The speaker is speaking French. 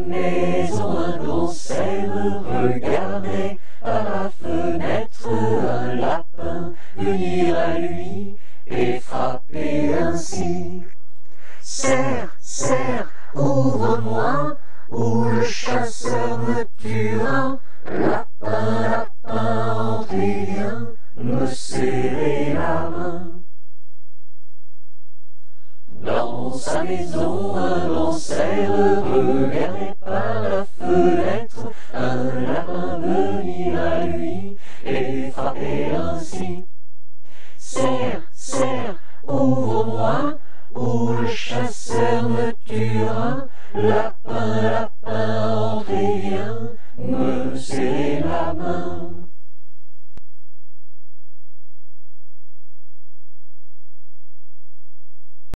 maison, un grand cerf regardait à la fenêtre un lapin venir à lui et frapper ainsi. Cerf, cerf, ouvre-moi, ou le chasseur me tuera. Lapin, lapin, entrez bien, me serrer la main. Dans sa maison, un grand cerf regardait par la fenêtre un lapin venir à lui et frapper ainsi. Cerf, cerf, ouvre-moi, ou le chasseur me tuera. Lapin,